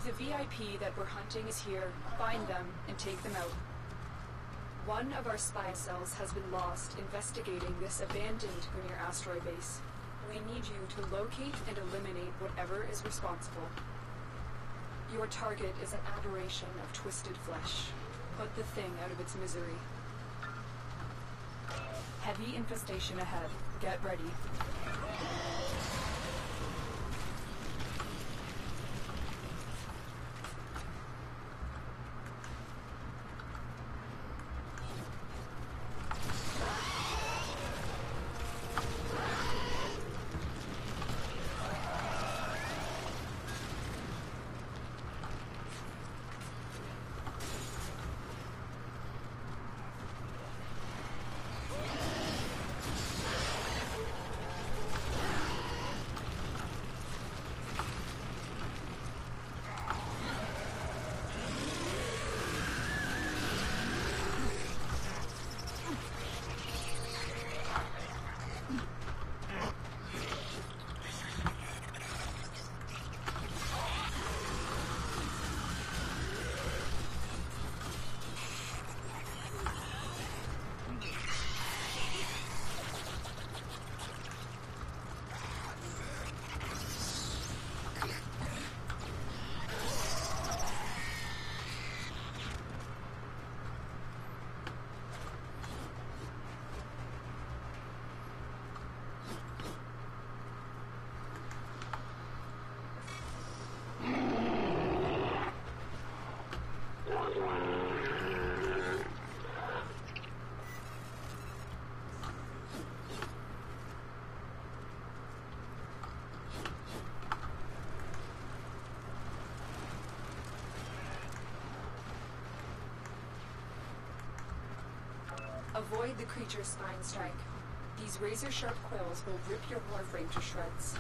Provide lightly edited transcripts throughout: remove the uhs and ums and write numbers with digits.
the VIP that we're hunting is here, find them and take them out. One of our spy cells has been lost investigating this abandoned Grenier asteroid base. We need you to locate and eliminate whatever is responsible. Your target is an aberration of twisted flesh. Put the thing out of its misery. Heavy infestation ahead. Get ready. Avoid the creature's spine strike. These razor-sharp quills will rip your Warframe to shreds.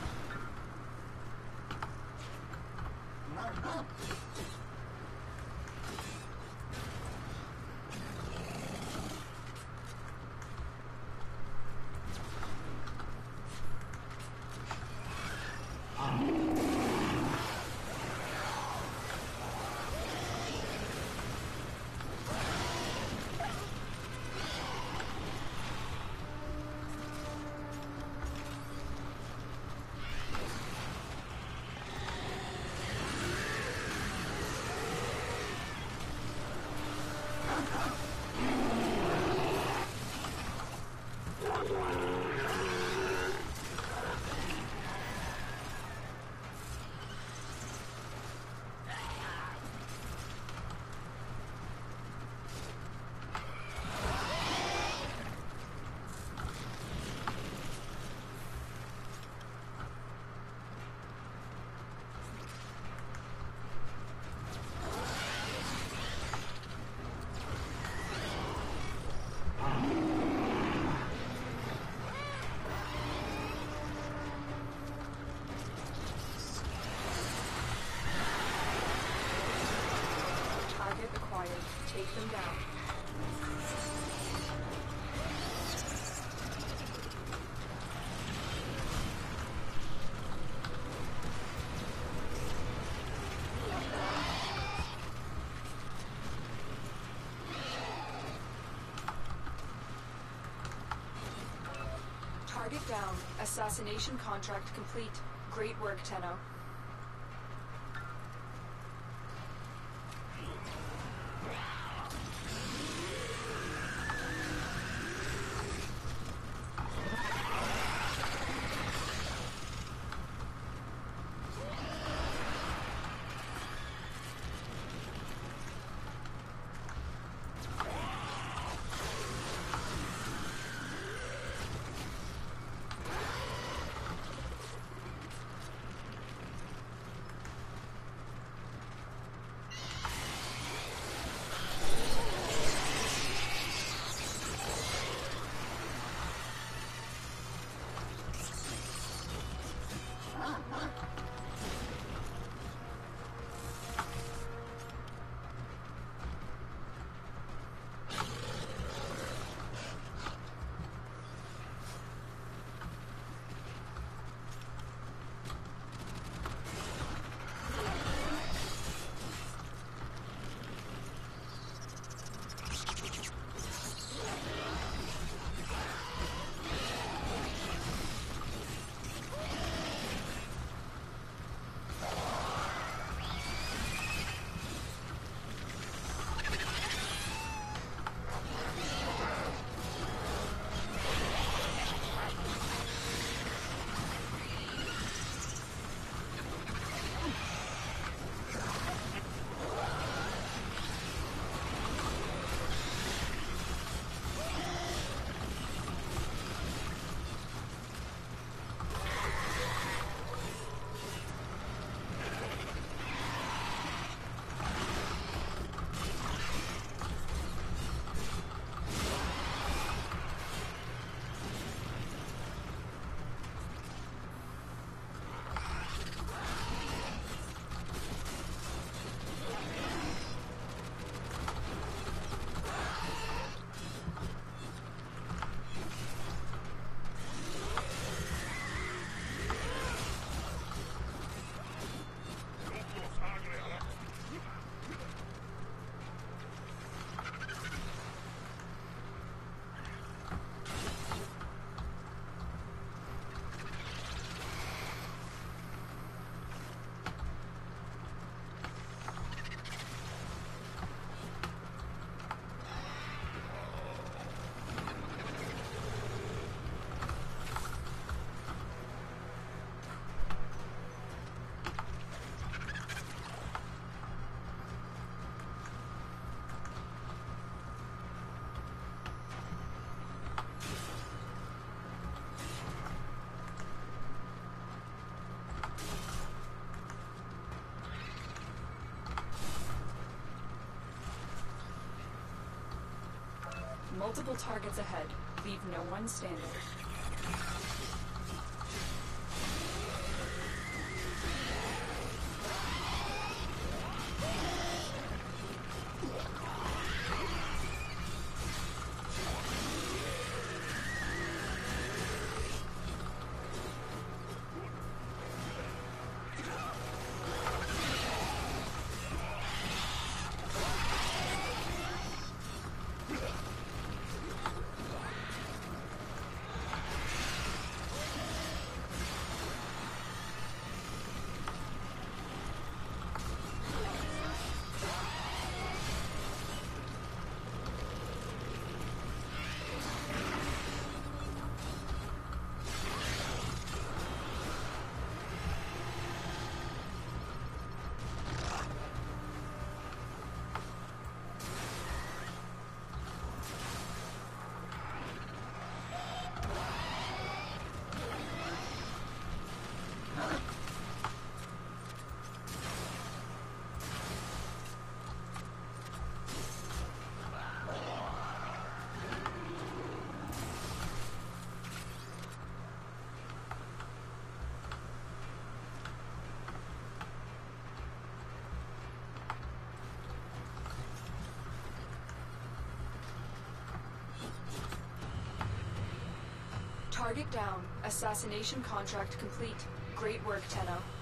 Take them down. Target down. Assassination contract complete. Great work, Tenno. Multiple targets ahead. Leave no one standing. Target down. Assassination contract complete. Great work, Tenno.